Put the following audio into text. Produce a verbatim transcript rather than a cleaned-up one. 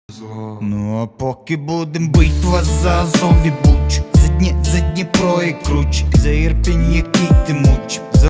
зло. Ну а поки будем битва за Азов і Буч, за Дні, за Дніпро і Круч, за Ірпінь, який ти муч.